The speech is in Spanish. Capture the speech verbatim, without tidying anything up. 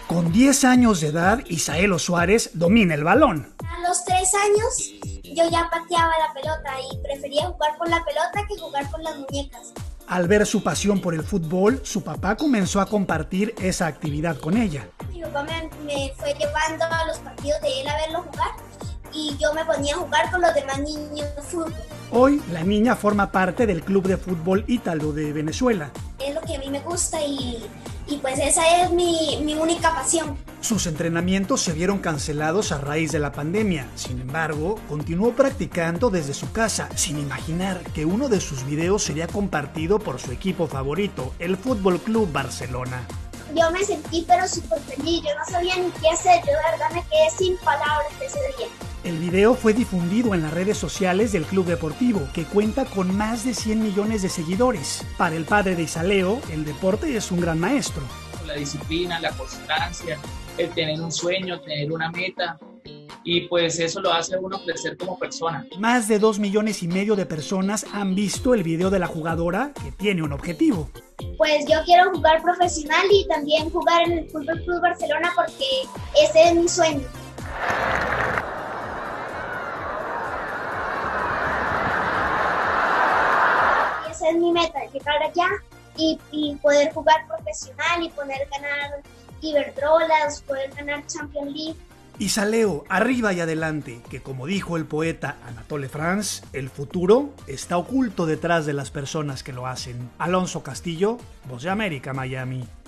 Con diez años de edad, Isaelo Suárez domina el balón. A los tres años yo ya pateaba la pelota y prefería jugar con la pelota que jugar con las muñecas. Al ver su pasión por el fútbol, su papá comenzó a compartir esa actividad con ella. Mi papá me, me fue llevando a los partidos de él a verlo jugar y yo me ponía a jugar con los demás niños de fútbol. Hoy, la niña forma parte del Club de Fútbol Ítalo de Venezuela. Es lo que a mí me gusta y, y pues esa es mi, mi única pasión. Sus entrenamientos se vieron cancelados a raíz de la pandemia. Sin embargo, continuó practicando desde su casa, sin imaginar que uno de sus videos sería compartido por su equipo favorito, el Fútbol Club Barcelona. Yo me sentí pero súper feliz, yo no sabía ni qué hacer, yo de verdad me quedé sin palabras ese día. El video fue difundido en las redes sociales del club deportivo, que cuenta con más de cien millones de seguidores. Para el padre de Isaleo, el deporte es un gran maestro. La disciplina, la constancia, el tener un sueño, tener una meta, y pues eso lo hace a uno crecer como persona. Más de dos millones y medio de personas han visto el video de la jugadora, que tiene un objetivo. Pues yo quiero jugar profesional y también jugar en el Fútbol Club Barcelona porque ese es mi sueño. Y esa es mi meta, llegar allá y, y poder jugar profesional y poder ganar Iberdrolas, poder ganar Champions League. Isaleo, arriba y adelante, que como dijo el poeta Anatole France, el futuro está oculto detrás de las personas que lo hacen. Alonso Castillo, Voz de América, Miami.